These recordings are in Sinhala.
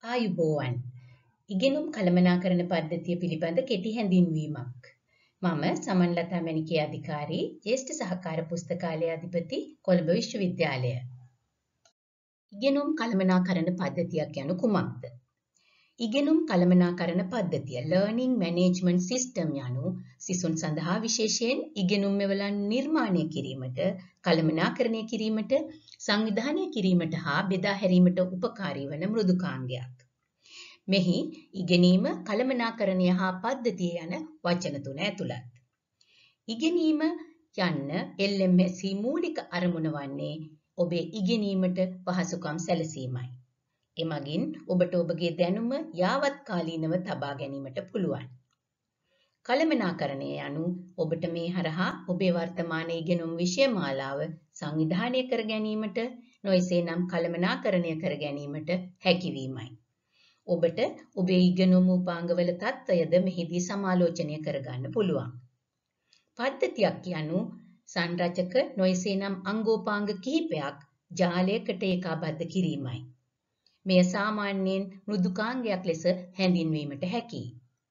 ආයුබෝවන් ඉගෙනුම් කළමනාකරණ පද්ධතිය පිළිබඳ කෙටි හැඳින්වීමක්. මම සමන්ලතා මැණිකේ අධිකාරී ජ්‍යෙෂ්ඨ සහකාර පුස්තකාලය අධිපති කොළඹ විශ්වවිද්‍යාලය. ඉගෙනුම් කළමනාකරණ පද්ධතියක් යනු කුමක්ද? ඉගෙනුම් කළමනාකරණ පද්ධතිය Learning Management System යනු සිසුන් සඳහා විශේෂයෙන් ඉගෙනුම් මෙවලන් නිර්මාණය කිරීමට, කළමනාකරණය කිරීමට, සංවිධානය කිරීමට හා බෙදා හැරීමට උපකාරී වන මෘදුකාංගයක්. මෙහි ඉගෙනීම, කළමනාකරණය හා පද්ධතිය යන වචන තුන ඇතුළත්. ඉගෙනීම යන්න LMS මූලික අරමුණ වන්නේ ඔබේ ඉගෙනීමට පහසුකම් සැලසීමයි. එමගින් ඔබට ඔබගේ දැනුම යාවත් කාලීනව තබා ගැනීමට පුළුවන්. කළමනාකරණය යනු ඔබට මේ හරහා ඔබේ වර්තමාන ඉගෙනුම් විෂය මාලාව සංවිධානය කර ගැනීමට, නොයසේනම් කළමනාකරණය කර ගැනීමට හැකිවීමයි. ඔබට ඔබේ ඉගෙනුම් උපාංගවල තත්ත්වයද මෙහිදී සමාලෝචනය කරගන්න පුළුවන්. පද්ධතියක් යනු සංරචක නොයසේනම් අංගෝපාංග කිහිපයක් ජාලයකට ඒකාබද්ධ කිරීමයි. මෙය සාමාන්‍යයෙන් මෘදුකාංගයක් ලෙස හැඳින්වීමට හැකියි.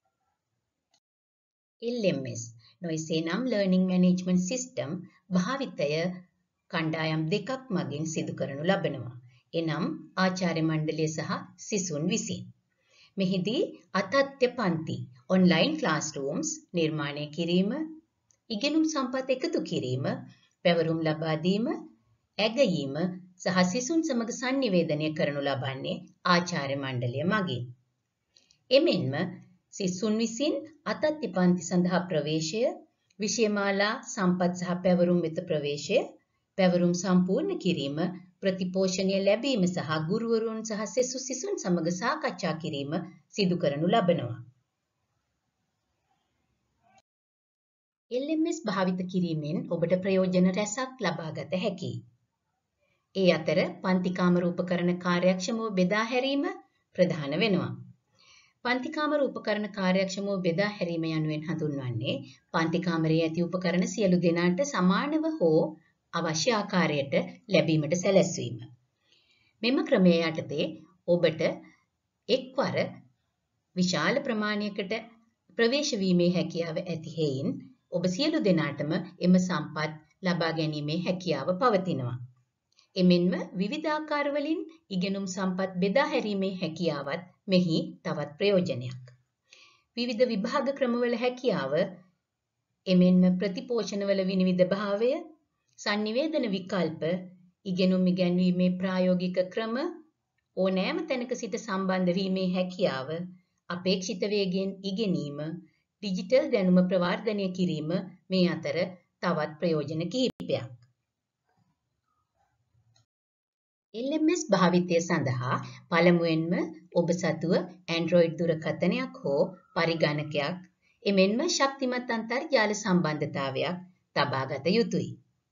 LMS නොයසේනම් Learning Management System භාවිතය කණ්ඩායම් දෙකක් මගින් සිදු කරනු ලබනවා. එනම් ආචාර්ය මණ්ඩලය සහ සිසුන් විසින්. මෙහිදී අතත්්‍ය පන්ති online classrooms නිර්මාණය කිරීම, ඉගෙනුම් සම්පත් එකතු කිරීම, පැවරුම් ලබා දීම, ඇගයීම සහ සිසුන් සමග සංනිවේදනය කරනු ලබන්නේ ආචාර්ය මණ්ඩලය මගින්. එමෙන්ම සිසුන් විසින් අතත්්‍ය පන්ති සඳහා ප්‍රවේශය, විෂයමාලා සම්පත් සහ පැවරුම් වෙත ප්‍රවේශය, පැවරුම් සම්පූර්ණ කිරීම, ප්‍රතිපෝෂණය ලැබීම සහ ගුරුවරුන් සහ සෙසු සිසුන් සමග සාකච්ඡා කිරීම සිදු කරනු ලබනවා. LMS භාවිත කිරීමෙන් ඔබට ප්‍රයෝජන රැසක් ලබාගත හැකියි. ඒ අතර පන්තිකාමර උපකරණ කාර්යක්ෂමව බෙදා හැරීම ප්‍රධාන වෙනවා. පන්තිකාමර උපකරණ කාර්යක්ෂමව බෙදා හැරීම යනුවෙන් හඳුන්වන්නේ පන්තිකාමරයේ ඇති උපකරණ සියලු දෙනාට සමානව හෝ අවශ්‍ය ආකාරයට ලැබීමට සැලැස්වීම. මෙම ක්‍රමය යටතේ ඔබට එක්වර විශාල ප්‍රමාණයකට ප්‍රවේශ වීමේ හැකියාව ඇති හේයින් ඔබ සියලු දෙනාටම එම සම්පත් ලබා ගැනීමේ හැකියාව පවතිනවා. එමෙන්ම විවිධාකාර වලින් ඉගෙනුම් සම්පත් බෙදා හැරීමේ හැකියාවත් මෙහි තවත් ප්‍රයෝජනයක්. විවිධ විභාග ක්‍රමවල හැකියාව, එමෙන්ම ප්‍රතිපෝෂණවල විනිවිද භාවය, සංනිවේදන විකල්ප, ඉගෙනුම් ඉගැන්වීමේ ප්‍රායෝගික ක්‍රම, ඕනෑම තැනක සිට සම්බන්ධ වීමේ හැකියාව, අපේක්ෂිත වේගයෙන් ඉගෙනීම, ඩිජිටල් දැනුම ප්‍රවර්ධනය කිරීම මේ අතර තවත් ප්‍රයෝජන කිහිපයක්. LMS භාවිතය සඳහා පළමුවෙන්ම ඔබ සතුව Android දුරකථනයක් හෝ පරිගණකයක්, එමෙන්ම ශක්තිමත් අන්තර්ජාල සම්බන්ධතාවයක් තබාගත යුතුයි.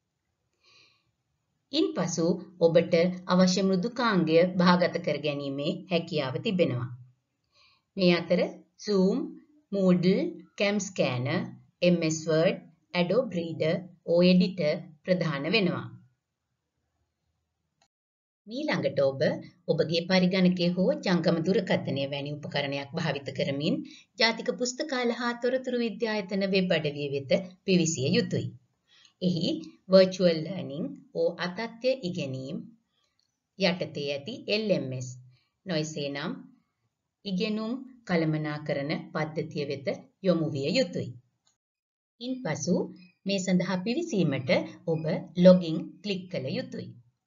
ඉන්පසු ඔබට අවශ්‍ය මෘදුකාංගය භාගත කර ගැනීමේ හැකියාව තිබෙනවා. මේ අතර Zoom, Moodle, CamScanner, MS Word, Adobe Reader, OEditor ප්‍රධාන වෙනවා. ඊළඟට ඔබ ඔබගේ පරිගණකය හෝ ජංගම දුරකථනය වැනි උපකරණයක් භාවිත කරමින් ජාතික පුස්තකාල හා තොරතුරු විද්‍යායතන වෙබ් අඩවිය වෙත පිවිසිය යුතුයි. එහි virtual learning අතත්්‍ය ඉගෙනීම් යටතේ ඇති LMS නොයසේනම් ඉගෙනුම් කළමනාකරණ පද්ධතිය වෙත යොමු විය යුතුයි. ඉන්පසු මේ සඳහා පිවිසීමට ඔබ login ක්ලික් කළ යුතුයි.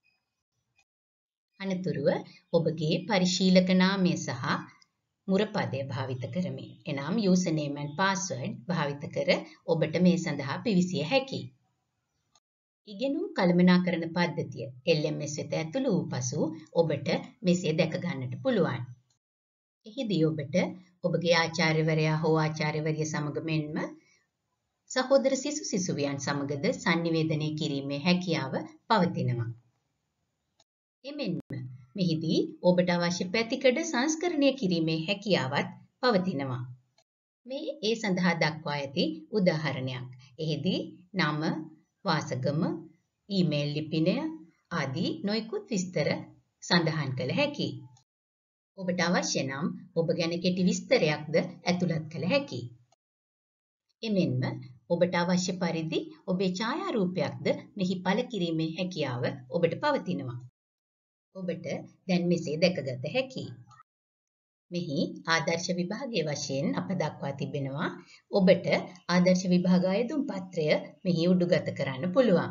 අනතුරුව ඔබගේ පරිශීලක නාමය සහ මුරපදය භාවිත කරමින් එනම් username and password භාවිත කර ඔබට මේ සඳහා පිවිසිය හැකියි. ඉගෙනුම් කළමනාකරණ පද්ධතිය LMS වෙත ඇතුළු වූ පසු ඔබට මෙසේ දැක ගන්නට පුළුවන්. එහිදී ඔබට ඔබගේ ආචාර්යවරයා හෝ ආචාර්යවරිය සමග මෙන්ම සහෝදර සිසු සිසුවියන් සමගද සංනිවේදනය කිරීමේ හැකියාව පවතිනවා. එමෙන්ම මෙහිදී ඔබට අවශ්‍ය පැතිකඩ සංස්කරණය කිරීමේ හැකියාවත් පවතිනවා. මේ ඒ සඳහා දක්වා ඇති උදාහරණයක්. එහිදී නම, වාසගම, ඊමේල් ලිපිනය ආදී නොයෙකුත් විස්තර සඳහන් කළ හැකියි. ඔබට අවශ්‍ය නම් ඔබ ගැන කෙටි විස්තරයක්ද ඇතුළත් කළ හැකියි. එමෙන්ම ඔබට අවශ්‍ය පරිදි ඔබේ ඡායාරූපයක්ද මෙහි පළ කිරීමේ හැකියාව ඔබට පවතිනවා. ඔබට දැන් මෙසේ දැකගත හැකියි. මෙහි ආදර්ශ විභාගයේ වශයෙන් අප දක්වා තිබෙනවා. ඔබට ආදර්ශ විභාග අයදුම් පත්‍රය මෙහි උඩුගත කරන්න පුළුවන්.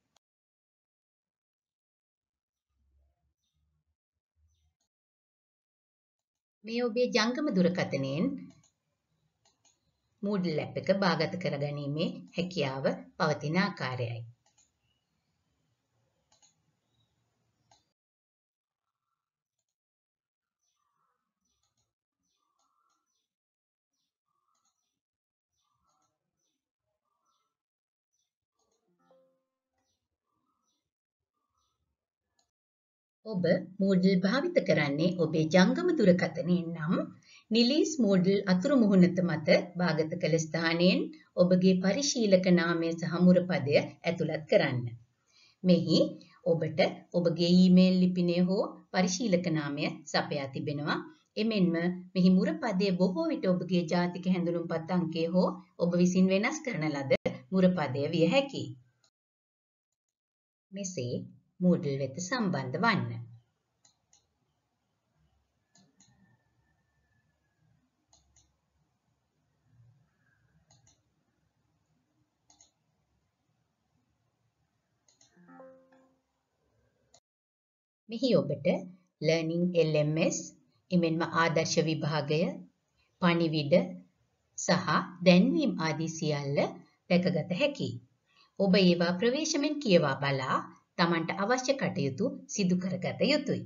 මේ ඔබේ ජංගම දුරකථනයෙන් Moodle app එක බාගත කරගැනීමේ හැකියාව පවතින ආකාරයයි. ඔබ Moodle භාවිත කරන්නේ ඔබේ ජංගම දුරකථනයෙන් නම් නිලීස් Moodle අතුරු මුහුණත මත භාගත කළ ස්ථානයෙන් ඔබගේ පරිශීලක නාමය සහ මුරපදය ඇතුළත් කරන්න. මෙහි ඔබට ඔබගේ ඊමේල් ලිපිනය හෝ පරිශීලක නාමය සපයා තිබෙනවා. එමෙන්ම මෙහි මුරපදයේ බොහෝ විට ඔබගේ ජාතික හැඳුනුම්පත් අංකය හෝ ඔබ විසින් වෙනස් කරන ලද මුරපදය විය හැකියි. මෙසේ Moodle වෙත සම්බන්ධ වන්න. මෙහි ඔබට Learning LMS, එමෙන්ම ආදර්ශ විභාගය, පණිවිඩ සහ දැන්වීම් ආදී සියල්ල දැකගත හැකියි. ඔබ ඒවා ප්‍රවේශමෙන් කියවා බලා තමන්ට අවශ්‍ය කටයුතු සිදු කරගත යුතුයි.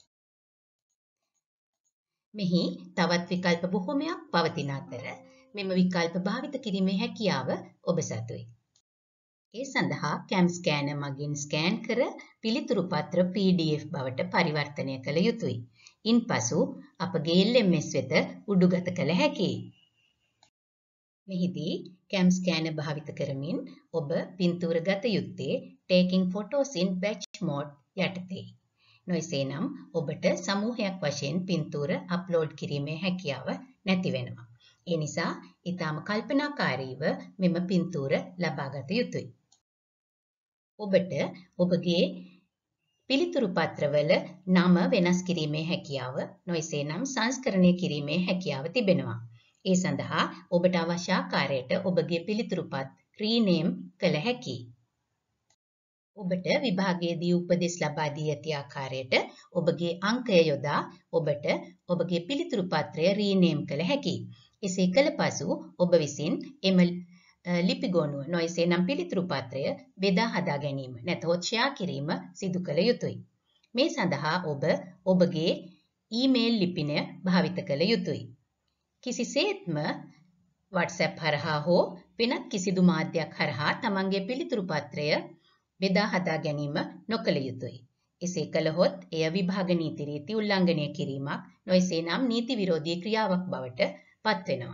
මෙහි තවත් විකල්ප බොහෝමයක් පවතින අතර මෙම විකල්ප භාවිත කිරීමේ හැකියාව ඔබ සතුයි. ඒ සඳහා CAM ස්කෑනර් මගින් ස්කෑන් කර පිළිතුරු පත්‍ර PDF බවට පරිවර්තනය කළ යුතුයි. ඉන්පසු අපගේ LMS වෙත උඩුගත කළ හැකියි. මෙහිදී CAM ස්කෑනර් භාවිත කරමින් ඔබ පින්තූර ගත යුත්තේ Taking Photos in Batch Mode යටතේ. නොයසේනම් ඔබට සමූහයක් වශයෙන් පින්තූර අප්ලෝඩ් කිරීමේ හැකියාව නැති වෙනවා. ඒ නිසා ඊටම කල්පනාකාරීව මෙම පින්තූර ලබාගත යුතුයි. ඔබට ඔබගේ පිළිතුරු පත්‍රවල නම වෙනස් කිරීමේ හැකියාව, නොයසේනම් සංස්කරණය කිරීමේ හැකියාව තිබෙනවා. ඒ සඳහා ඔබට අවශ්‍ය ආකාරයට ඔබගේ පිළිතුරු පත් රීනේම් කළ හැකියි. ඔබට විභාගයේදී උපදෙස් ලබා දී ඇති ආකාරයට ඔබගේ අංකය යොදා ඔබට ඔබගේ පිළිතුරු පත්‍රය රීනේම් කළ හැකියි. එසේ කළ පසු ඔබ විසින් එම ලිපි ගොනුව නොයසේනම් පිළිතුරු පත්‍රය බෙදා හදා ගැනීම නැතහොත් ෂෙයා කිරීම සිදු කළ යුතුයි. මේ සඳහා ඔබ ඔබගේ ඊමේල් ලිපිනය භාවිත කළ යුතුයි. කිසිසේත්ම WhatsApp හරහා හෝ වෙනත් කිසිදු මාධ්‍යයක් හරහා තමන්ගේ පිළිතුරු පත්‍රය බෙදා හදා ගැනීම නොකළ යුතුයි. එසේ කළහොත් එය විභාග නීති රීති උල්ලංඝනය කිරීමක්, නොයසේනම් නීති විරෝධී ක්‍රියාවක් බවට පත්වෙනවා.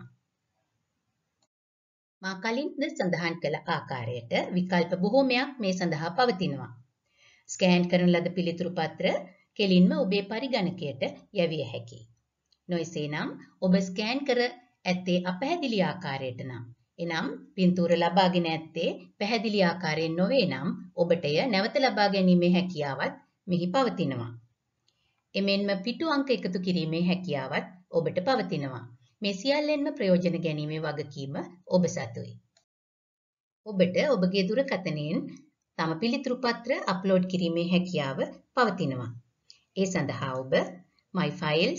මා කලින්ද සඳහන් කළ ආකාරයට විකල්ප බොහෝමයක් මේ සඳහා පවතිනවා. ස්කෑන් කරන ලද පිළිතුරු පත්‍ර කෙලින්ම ඔබේ පරිගණකයට යැවිය හැකියි. නොයසේනම් ඔබ ස්කෑන් කර ඇත්තේ අපැහැදිලි ආකාරයට නම්, එනම් පින්තූර ලබාගෙන ඇත්තේ පැහැදිලි ආකාරයෙන් නොවේ නම් ඔබට එය නැවත ලබා ගැනීමේ හැකියාවත් මෙහි පවතිනවා. එමෙන්ම පිටු අංක එකතු කිරීමේ හැකියාවත් ඔබට පවතිනවා. මේ සියල්ලෙන්ම ප්‍රයෝජන ගැනීමේ වගකීම ඔබ සතුයි. ඔබට ඔබගේ දුරකථනයෙන් තම පිළිතුරු පත්‍ර අප්ලෝඩ් කිරීමේ හැකියාව පවතිනවා. ඒ සඳහා ඔබ My Files,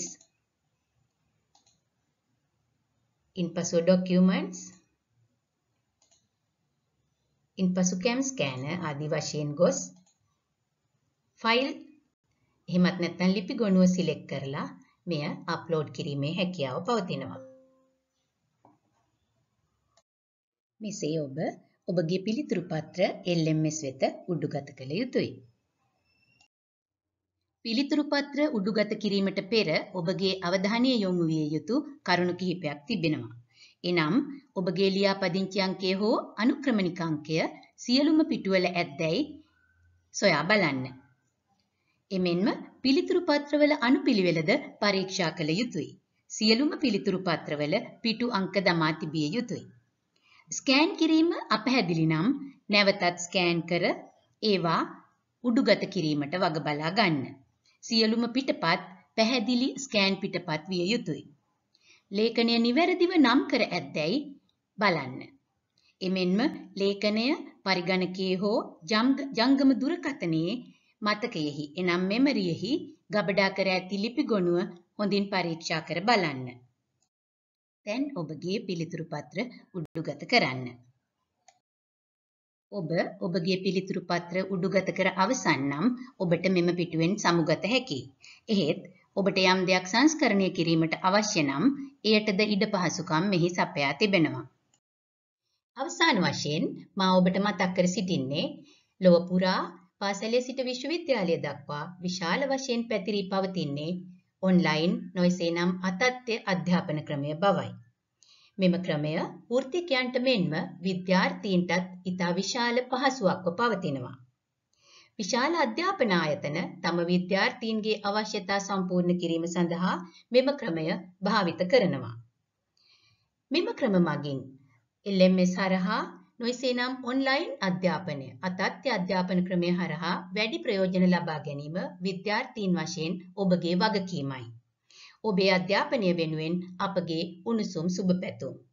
ඉන්පසු Documents, ඉන්පසු CAM ස්කෑනර් ආදී වශයෙන් ගොස් ෆයිල් එහෙමත් නැත්නම් ලිපි ගොනුව සිලෙක්ට් කරලා මෙය අප්ලෝඩ් කිරීමේ හැකියාව පවතිනවා. මෙසේ ඔබ ඔබගේ පිළිතුරු පත්‍ර LMS වෙත උඩුගත කළ යුතුයි. පිළිතුරු පත්‍ර උඩුගත කිරීමට පෙර ඔබගේ අවධානය යොමු විය යුතු කරුණු කිහිපයක් තිබෙනවා. එනම් ඔබගේ ලියාපදිංචි අංකය හෝ අනුක්‍රමණික අංකය සියලුම පිටුවල ඇද්දැයි සොයා බලන්න. එමෙන්ම පිළිතුරු පත්‍රවල අනුපිළිවෙලද පරීක්ෂා කළ යුතුයි. සියලුම පිළිතුරු පත්‍රවල පිටු අංක දමා තිබිය යුතුයි. ස්කෑන් කිරීම අපැහැදිලි නම් නැවතත් ස්කෑන් කර ඒවා උඩුගත කිරීමට වග බලා ගන්න. සියලුම පිටපත් පැහැදිලි ස්කෑන් පිටපත් විය යුතුයි. ලේඛනය නිවැරදිව නම් කර ඇත්දැයි බලන්න. එමෙන්ම ලේඛනය පරිගණකයේ හෝ ජංගම දුරකථනයේ මතකයෙහි එනම් මෙමරියෙහි ගබඩා කර ඇති ලිපි ගොනුව හොඳින් පරීක්ෂා කර බලන්න. දැන් ඔබගේ පිළිතුරු පත්‍ර උඩුගත කරන්න. ඔබ ඔබගේ පිළිතුරු පත්‍ර උඩුගත කර අවසන් නම් ඔබට මෙම පිටුවෙන් සමුගත හැකියි. එහෙත් ඔබට යම් දෙයක් සංස්කරණය කිරීමට අවශ්‍ය නම් එයටද ඉඩ පහසුකම් මෙහි සපයා තිබෙනවා. අවසාන වශයෙන් මා ඔබට මතක් කර සිටින්නේ ලොව පුරා පාසලේ සිට විශ්වවිද්‍යාලය දක්වා විශාල වශයෙන් පැතිරී පවතින්නේ ඔන්ලයින් නොයසේ නම් අතත්්‍ය අධ්‍යාපන ක්‍රමය බවයි. මෙම ක්‍රමය වෘත්තිකයන්ට මෙන්ම විද්‍යාර්ථීන්ටත් ඉතා විශාල පහසුවක්ව පවතිනවා. විශාල අධ්‍යාපන ආයතන තම විද්‍යාර්ථීන්ගේ අවශ්‍යතා සම්පූර්ණ කිරීම සඳහා මෙම ක්‍රමය භාවිත කරනවා. මෙම ක්‍රම මගින් LMS හරහා නොයසේ නම් ඔන්ලයින් අධ්‍යාපනය අතත්්‍ය අධ්‍යාපන ක්‍රමය හරහා වැඩි ප්‍රයෝජන ලබා ගැනීම විද්‍යාර්ථීන් වශයෙන් ඔබගේ වගකීමයි. ඔබේ අධ්‍යාපනය වෙනුවෙන් අපගේ උණුසුම් සුබ පැතුම්.